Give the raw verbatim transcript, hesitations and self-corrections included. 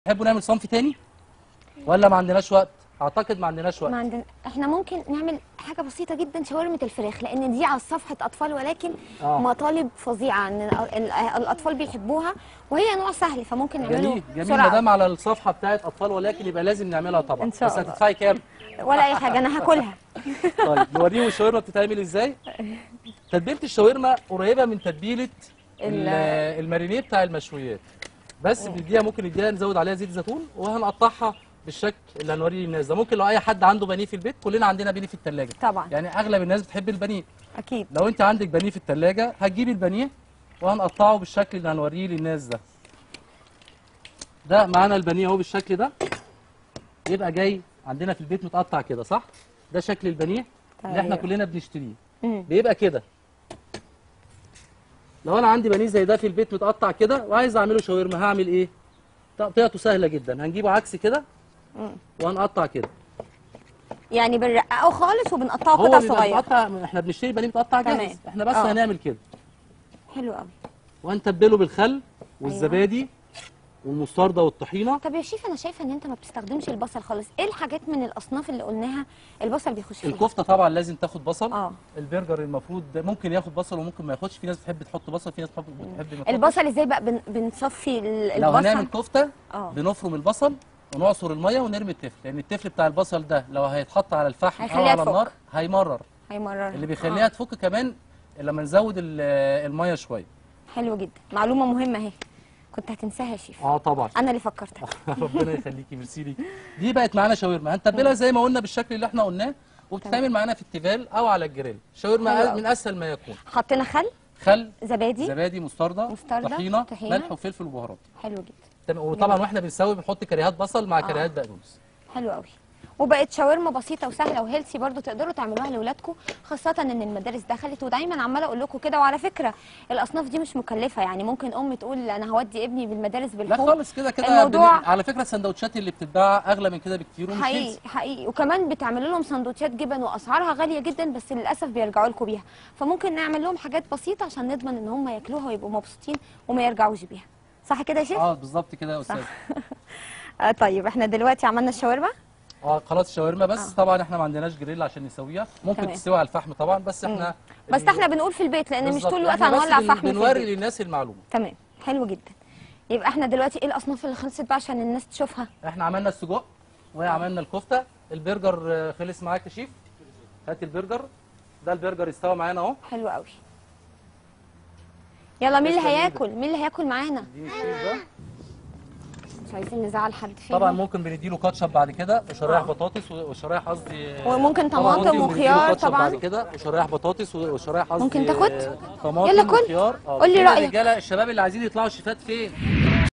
تحبوا نعمل صنف تاني ولا ما عندناش وقت؟ اعتقد ما عندناش وقت. ما عندنا. احنا ممكن نعمل حاجه بسيطه جدا، شاورمه الفراخ، لان دي على صفحه اطفال ولكن آه. مطالب فظيعه ان ال- الاطفال بيحبوها، وهي نوع سهل فممكن نعمله جميل جميل. بسرعه. ما دام على الصفحه بتاعت اطفال ولكن يبقى لازم نعملها طبعا. إن شاء بس الله. هتدفعي كام؟ ولا اي حاجه، انا هاكلها. طيب نوريهم الشاورما بتتعمل ازاي. تتبيله الشاورما قريبه من تتبيله ال- المارينيه بتاع المشويات، بس بنديها ممكن نديها نزود عليها زيت زيتون وهنقطعها بالشكل اللي هنوريه للناس ده. ممكن لو اي حد عنده بانيه في البيت، كلنا عندنا بانيه في الثلاجه طبعا. يعني اغلب الناس بتحب البانيه. اكيد. لو انت عندك بانيه في الثلاجه هتجيبي البانيه وهنقطعه بالشكل اللي هنوريه للناس ده. ده معانا البانيه اهو بالشكل ده، يبقى جاي عندنا في البيت متقطع كده، صح؟ ده شكل البانيه اللي احنا كلنا بنشتريه، بيبقى كده. لو انا عندي بانيه زي ده في البيت متقطع كده وعايز اعمله شاورما، هعمل ايه؟ تقطيعته سهله جدا، هنجيبه عكس كده وهنقطع كده. يعني بنرققه خالص وبنقطعه هو قطع بيبقى صغيره. متقطع، احنا بنشتري بانيه متقطع جاهز، تمام. احنا بس أوه. هنعمل كده. حلو قوي. وهنتبله بالخل والزبادي والمستردة والطحينه. طب يا شيف، انا شايفه ان انت ما بتستخدمش البصل خالص، ايه الحاجات من الاصناف اللي قلناها البصل بيخش فيها؟ الكفته طبعا لازم تاخد بصل. اه. البرجر المفروض ممكن ياخد بصل وممكن ما ياخدش، في ناس بتحب تحط بصل، في ناس بتحب ما تحطش. البصل ازاي بقى بن... بنصفي ال- البصل؟ لو هنعمل كفته اه. بنفرم البصل ونعصر الميه ونرمي التفل، لان التفل بتاع البصل ده لو هيتحط على الفحم او هيخليها على تفك. النار هيمرر. هيمرر. اللي بيخليها آه. تفك كمان لما نزود ال- الميه شويه. حلو جدا، معلومه مهمه اهي، كنت هتنساها يا شيف. اه طبعا. انا اللي فكرتك. ربنا يخليكي، ميرسي ليكي. دي بقت معانا شاورما، هنتبلها زي ما قلنا بالشكل اللي احنا قلناه، وبتتعمل معانا في التيفال او على الجريل. شاورما من اسهل ما يكون. حطينا خل، خل، زبادي زبادي، مستردة، مستردة، طحينه، طحينة. ملح وفلفل وبهارات. حلو جدا. تمام. وطبعا واحنا بنسوي بنحط كريهات بصل مع آه. كريهات بقدونس. حلو قوي. وبقت شاورما بسيطه وسهله وهيلثي برضو، تقدروا تعملوها لاولادكم، خاصه ان المدارس دخلت. ودايما عماله اقول لكم كده، وعلى فكره الاصناف دي مش مكلفه، يعني ممكن ام تقول انا هودي ابني بالمدارس لا بالحب. خالص، كده كده الموضوع بن... على فكره السندوتشات اللي بتتباع اغلى من كده بكتير ومش حقيقي هيلثي. حقيقي. وكمان بتعملوا لهم سندوتشات جبن واسعارها غاليه جدا، بس للاسف بيرجعوا لكم بيها، فممكن نعمل لهم حاجات بسيطه عشان نضمن ان هم ياكلوها ويبقوا مبسوطين وما يرجعوش بيها. صح كده يا شيف؟ اه بالظبط كده يا استاذ. آه طيب، احنا دلوقتي عملنا الشاورما. اه خلاص الشاورما، بس آه. طبعا احنا ما عندناش جريل عشان نسويها، ممكن تمام. تستوي على الفحم طبعا، بس احنا بس احنا بنقول في البيت لان مش بالظبط. طول الوقت إحنا بس هنولع بن- فحم في بنوري البيت. للناس المعلومه. تمام، حلو جدا. يبقى احنا دلوقتي ايه الاصناف اللي خلصت بقى عشان الناس تشوفها؟ احنا عملنا السجق وعملنا الكفته. البرجر آه، خلص معاك يا شيف. هات البرجر ده، البرجر استوى معانا اهو. حلو قوي. يلا مين اللي تسلم هياكل؟ مين اللي هياكل معانا؟ دي الشيف ده. مش عايزين نزعل حد فينا. طبعا ممكن بنديله كاتشب بعد كده وشرايح آه. بطاطس وشرايح قصدي، وممكن طبعاً طماطم ممكن بنديله وخيار كاتشب طبعاً. بعد كده وشرايح بطاطس وشرايح قصدي ممكن تاخد؟ طماطم يلا كل. وخيار. آه، قول لي كده رأيك. الرجاله الشباب اللي عايزين يطلعوا شيفات فين؟